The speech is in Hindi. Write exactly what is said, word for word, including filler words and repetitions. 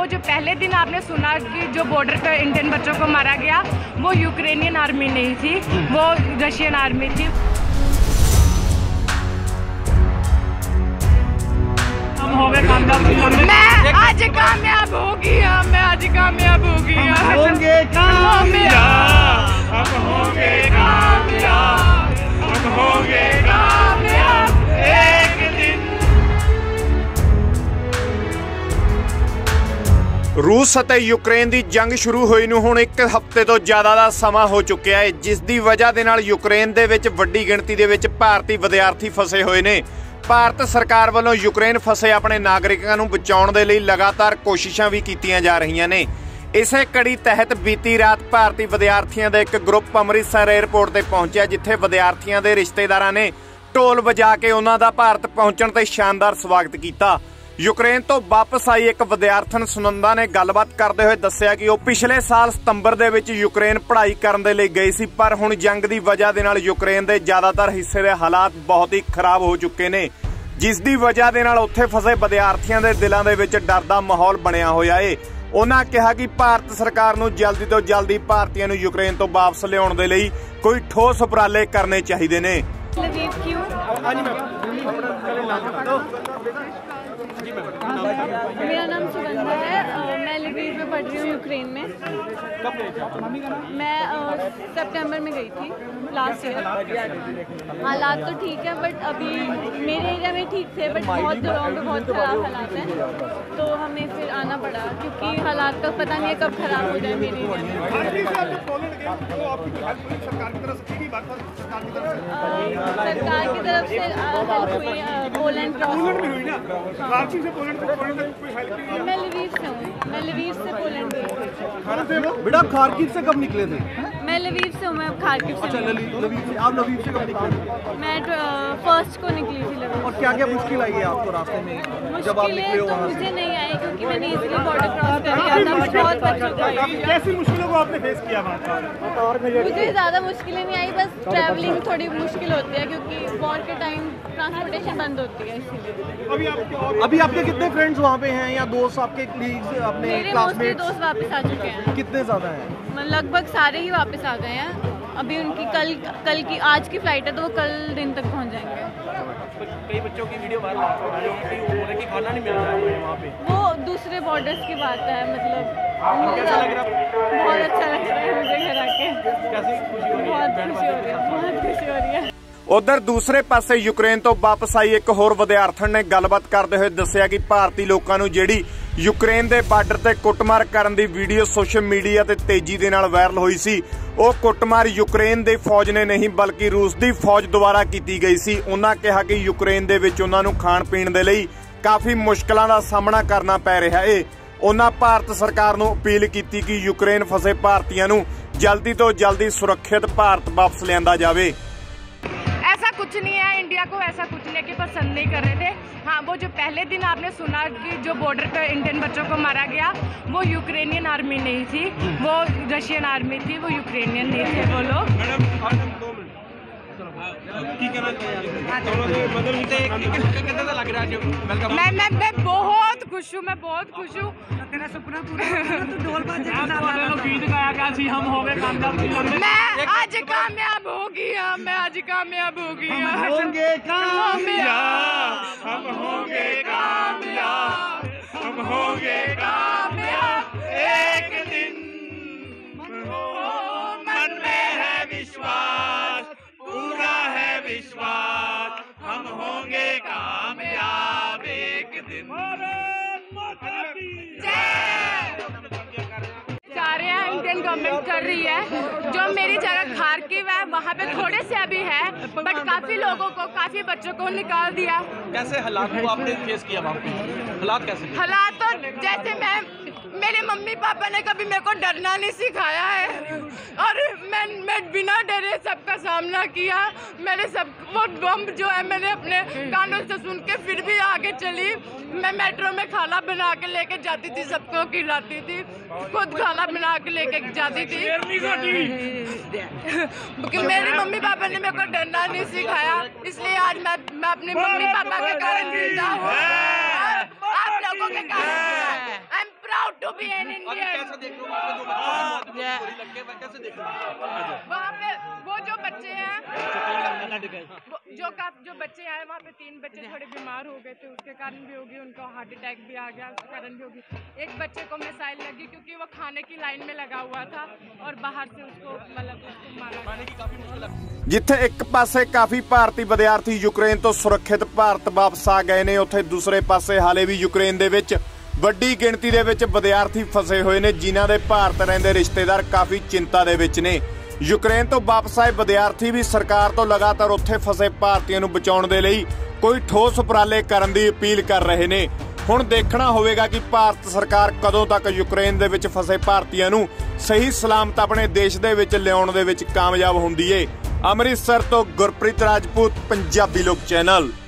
वो जो पहले दिन आपने सुना कि जो बॉर्डर पे इंडियन बच्चों को मारा गया, वो यूक्रेनियन आर्मी नहीं थी, वो रशियन आर्मी थी। हम हो गए कामयाब, मैं आज कामयाब हो गया, मैं आज कामयाब हो गया, हम होंगे कामयाब, हम होंगे कामयाब, हम होंगे कामयाब एक दिन। रूस ਅਤੇ ਯੂਕਰੇਨ ਦੀ ਜੰਗ ਸ਼ੁਰੂ ਹੋਈ ਨੂੰ ਹੁਣ ਇੱਕ ਹਫ਼ਤੇ ਤੋਂ ਜ਼ਿਆਦਾ ਦਾ ਸਮਾਂ ਹੋ ਚੁੱਕਿਆ ਹੈ, ਜਿਸ ਦੀ ਵਜ੍ਹਾ ਦੇ ਨਾਲ ਯੂਕਰੇਨ ਦੇ ਵਿੱਚ ਵੱਡੀ ਗਿਣਤੀ ਦੇ ਵਿੱਚ ਭਾਰਤੀ ਵਿਦਿਆਰਥੀ ਫਸੇ ਹੋਏ ਨੇ। ਭਾਰਤ ਸਰਕਾਰ ਵੱਲੋਂ ਯੂਕਰੇਨ ਫਸੇ ਆਪਣੇ ਨਾਗਰਿਕਾਂ ਨੂੰ ਬਚਾਉਣ ਦੇ ਲਈ ਲਗਾਤਾਰ ਕੋਸ਼ਿਸ਼ਾਂ ਵੀ ਕੀਤੀਆਂ ਜਾ ਰਹੀਆਂ ਨੇ। ਇਸੇ ਕੜੀ ਤਹਿਤ ਬੀਤੀ ਰਾਤ ਭਾਰਤੀ ਵਿਦਿਆਰਥੀਆਂ ਦਾ ਇੱਕ ਗਰੁੱਪ ਅੰਮ੍ਰਿਤਸਰ ਏਅਰਪੋਰਟ ਤੇ ਪਹੁੰਚਿਆ, ਜਿੱਥੇ ਵਿਦਿਆਰਥੀਆਂ ਦੇ ਰਿਸ਼ਤੇਦਾਰਾਂ ਨੇ ਢੋਲ ਵਜਾ ਕੇ ਉਹਨਾਂ ਦਾ ਭਾਰਤ ਪਹੁੰਚਣ ਤੇ ਸ਼ਾਨਦਾਰ ਸਵਾਗਤ ਕੀਤਾ। ਯੂਕਰੇਨ ਤੋਂ ਵਾਪਸ ਆਈ ਇੱਕ ਵਿਦਿਆਰਥਣ ਸੁਨੰਦਾ ਨੇ ਗੱਲਬਾਤ ਕਰਦੇ ਹੋਏ ਦੱਸਿਆ ਕਿ ਉਹ ਪਿਛਲੇ ਸਾਲ ਸਤੰਬਰ ਦੇ ਵਿੱਚ ਯੂਕਰੇਨ ਪੜ੍ਹਾਈ ਕਰਨ ਦੇ ਲਈ ਗਈ ਸੀ, ਪਰ ਹੁਣ ਜੰਗ ਦੀ ਵਜ੍ਹਾ ਦੇ ਨਾਲ ਯੂਕਰੇਨ ਦੇ ਜ਼ਿਆਦਾਤਰ ਹਿੱਸੇ ਦੇ ਹਾਲਾਤ ਬਹੁਤ ਹੀ ਖਰਾਬ ਹੋ ਚੁੱਕੇ ਨੇ, ਜਿਸ ਦੀ ਵਜ੍ਹਾ ਦੇ ਨਾਲ ਉੱਥੇ ਫਸੇ ਵਿਦਿਆਰਥੀਆਂ ਦੇ ਦਿਲਾਂ ਦੇ ਵਿੱਚ ਡਰ ਦਾ ਮਾਹੌਲ ਬਣਿਆ ਹੋਇਆ ਏ। ਉਹਨਾਂ ਕਿਹਾ ਕਿ ਭਾਰਤ ਸਰਕਾਰ ਨੂੰ ਜਲਦੀ ਤੋਂ ਜਲਦੀ ਭਾਰਤੀਆਂ ਨੂੰ ਯੂਕਰੇਨ ਤੋਂ ਵਾਪਸ ਲਿਆਉਣ ਦੇ ਲਈ ਕੋਈ ਠੋਸ ਉਪਰਾਲੇ ਕਰਨੇ ਚਾਹੀਦੇ ਨੇ। मेरा नाम सुगंधा है, मैं लवीव में पढ़ रही हूँ यूक्रेन में। मैं सितंबर में गई थी लास्ट ईयर। हालात तो ठीक है, बट अभी मेरे एरिया में ठीक थे, बट बहुत जगहों पे बहुत ख़राब हालात हैं, तो हमें फिर आना पड़ा क्योंकि हालात का पता नहीं है कब ख़राब हो जाए मेरे एरिया में। सरकार की तरफ से हेल्प हुई, पोलैंड मैं लवीव से हूँ, मैं लवीव से पोलैंड गई थी। बेटा आप खार्किव से कब निकले थे? मैं लवीव से हूँ, मैं खार्किव से। अच्छा, लवीव से। आप लवीव से कब निकले थे? मैं फर्स्ट को निकली थी लवीव। और क्या क्या मुश्किल आई है आपको रास्ते में जब आप निकले हो? तो मुझे नहीं आई क्योंकि मैंने इजीली बॉर्डर क्रॉस कर लिया था, बट बहुत बच्चों को आई। कैसी मुश्किलों को आपने फेस किया वहाँ पर? मुझे ज़्यादा मुश्किलें नहीं आई, बस ट्रैवलिंग थोड़ी मुश्किल होती है क्योंकि वॉर के टाइम ट्रांसपोर्टेशन बंद होती है, इसीलिए। अभी आपके अभी आपके कितने फ्रेंड्स वहाँ पे हैं या दोस्त आपके कलीग्स अपने मेरे क्लासमेट्स? दोस्त वापस आ चुके हैं। कितने ज़्यादा हैं? लगभग सारे ही वापस आ गए हैं। अभी उनकी कल कल की आज की फ्लाइट है, तो वो कल दिन तक पहुँच जाएंगे। कई बच्चों की वीडियो वायरल कि खाना नहीं मिल रहा है वहाँ पे। वो दूसरे बॉर्डर्स की बात है, मतलब कैसा लग रहा है? बहुत अच्छा लग रहा है मुझे घर आके। कैसी खुशी हो रही है? बहुत खुशी हो रही है, बहुत खुशी हो रही है। ਉਧਰ ਦੂਸਰੇ ਪਾਸੇ ਯੂਕਰੇਨ ਤੋਂ ਵਾਪਸ ਆਈ ਇੱਕ ਹੋਰ ਵਿਦਿਆਰਥਣ ਨੇ ਗੱਲਬਾਤ ਕਰਦੇ ਹੋਏ ਦੱਸਿਆ ਕਿ ਭਾਰਤੀ ਲੋਕਾਂ ਨੂੰ ਜਿਹੜੀ ਯੂਕਰੇਨ ਦੇ ਬਾਰਡਰ ਤੇ ਕੁੱਟਮਾਰ ਕਰਨ ਦੀ ਵੀਡੀਓ ਸੋਸ਼ਲ ਮੀਡੀਆ ਤੇ ਤੇਜ਼ੀ ਦੇ ਨਾਲ ਵਾਇਰਲ ਹੋਈ ਸੀ, ਉਹ ਕੁੱਟਮਾਰ ਯੂਕਰੇਨ ਦੇ ਫੌਜ ਨੇ ਨਹੀਂ ਬਲਕਿ ਰੂਸ ਦੀ ਫੌਜ ਦੁਆਰਾ ਕੀਤੀ ਗਈ ਸੀ। ਉਹਨਾਂ ਕਿਹਾ ਕਿ ਯੂਕਰੇਨ ਦੇ ਵਿੱਚ ਉਹਨਾਂ ਨੂੰ ਖਾਣ ਪੀਣ ਦੇ ਲਈ ਕਾਫੀ ਮੁਸ਼ਕਲਾਂ ਦਾ ਸਾਹਮਣਾ ਕਰਨਾ ਪੈ ਰਿਹਾ ਏ। ਉਹਨਾਂ ਭਾਰਤ ਸਰਕਾਰ ਨੂੰ ਅਪੀਲ ਕੀਤੀ ਕਿ ਯੂਕਰੇਨ ਫਸੇ ਭਾਰਤੀਆਂ ਨੂੰ ਜਲਦੀ ਤੋਂ ਜਲਦੀ ਸੁਰੱਖਿਅਤ ਭਾਰਤ ਵਾਪਸ ਲਿਆਂਦਾ ਜਾਵੇ। ऐसा कुछ नहीं है, इंडिया को ऐसा कुछ नहीं है कि पसंद नहीं कर रहे थे। हाँ, वो जो पहले दिन आपने सुना कि जो बॉर्डर पे इंडियन बच्चों को मारा गया, वो यूक्रेनियन आर्मी नहीं थी, वो रशियन आर्मी थी, वो यूक्रेनियन नहीं थे वो लोग। मैं मैं मैं बहुत खुश हूँ, मैं बहुत खुश हूँ। तेरा सपना पूरा तो ढोल बाजे गीत गाया गया सी हम हो गए कामयाब। मैं आज कामयाब हो गया, मैं आज कामयाब हो गया, हम होंगे कामयाब, हम होंगे कामयाब, हम होंगे कामयाब एक दिन। मन में है विश्वास, पूरा है विश्वास, हम होंगे कामयाब एक दिन। सारे हैं इंडियन गवर्नमेंट कर रही है। जो मेरी जगह खार्किव है वहाँ पे थोड़े से अभी है, बट काफी लोगों को, काफी बच्चों को निकाल दिया। कैसे हालात को आपने फेस किया वहाँ पे? हालात कैसे? हालात तो जैसे मैं, मेरे मम्मी पापा ने कभी मेरे को डरना नहीं सिखाया है, और मैं मैं बिना डरे सबका सामना किया। मैंने सब वो बम जो है मैंने अपने कानों से सुन के फिर भी आगे चली। मैं मेट्रो में खाना बना के लेके जाती थी, सबको खिलाती थी, खुद खाना बना के लेके जाती थी क्योंकि मेरे मम्मी पापा ने मेरे को डरना नहीं सिखाया। इसलिए आज मैं मैं अपने मम्मी पापा के कारण जिंदा हूँ, आप लोगों के कारण। I am proud to be an अभी इंडियन। कैसे देख रहे हो वहाँ पे जो बच्चों की मौत हुई, गोली लग के, कैसे देख रहे हो? वहाँ पे वो जो बच्चे हैं वो जो का जो बच्चे आए वहाँ पे तीन बच्चे थोड़े बीमार हो गए थे, उसके कारण भी होगी, उनको हार्ट अटैक भी आ गया, उसके कारण भी होगी। एक बच्चे को मिसाइल लगी क्योंकि वो खाने की लाइन में लगा हुआ था और बाहर से उसको मतलब उसको मारा गया। की काफी मुश्किल है। ਜਿੱਥੇ ਇੱਕ ਪਾਸੇ ਕਾਫੀ ਭਾਰਤੀ ਵਿਦਿਆਰਥੀ ਯੂਕਰੇਨ ਤੋਂ ਸੁਰੱਖਿਅਤ ਭਾਰਤ ਵਾਪਸ ਆ ਗਏ ਨੇ, ਉੱਥੇ ਦੂਸਰੇ ਪਾਸੇ ਹਾਲੇ ਵੀ ਯੂਕਰੇਨ ਦੇ ਵਿੱਚ ਵੱਡੀ ਗਿਣਤੀ ਦੇ ਵਿੱਚ ਵਿਦਿਆਰਥੀ ਫਸੇ ਹੋਏ ਨੇ, ਜਿਨ੍ਹਾਂ ਦੇ ਭਾਰਤ ਰਹਿੰਦੇ ਰਿਸ਼ਤੇਦਾਰ ਕਾਫੀ ਚਿੰਤਾ ਦੇ ਵਿੱਚ ਨੇ। ਯੂਕਰੇਨ ਤੋਂ ਵਾਪਸ ਆਏ ਵਿਦਿਆਰਥੀ ਵੀ ਸਰਕਾਰ ਤੋਂ ਲਗਾਤਾਰ ਉੱਥੇ ਫਸੇ ਭਾਰਤੀਆਂ ਨੂੰ ਬਚਾਉਣ ਦੇ ਲਈ ਕੋਈ ਠੋਸ ਉਪਰਾਲੇ ਕਰਨ ਦੀ ਅਪੀਲ ਕਰ ਰਹੇ ਨੇ। ਹੁਣ ਦੇਖਣਾ ਹੋਵੇਗਾ ਕਿ ਭਾਰਤ ਸਰਕਾਰ ਕਦੋਂ ਤੱਕ ਯੂਕਰੇਨ ਦੇ ਵਿੱਚ ਫਸੇ ਭਾਰਤੀਆਂ ਨੂੰ ਸਹੀ ਸਲਾਮਤ ਆਪਣੇ ਦੇਸ਼ ਦੇ ਵਿੱਚ ਲਿਆਉਣ ਦੇ ਵਿੱਚ ਕਾਮਯਾਬ ਹੁੰਦੀ ਏ। ਅੰਮ੍ਰਿਤਸਰ ਤੋਂ ਗੁਰਪ੍ਰੀਤ ਰਾਜਪੂਤ, ਪੰਜਾਬੀ ਲੋਕ ਚੈਨਲ।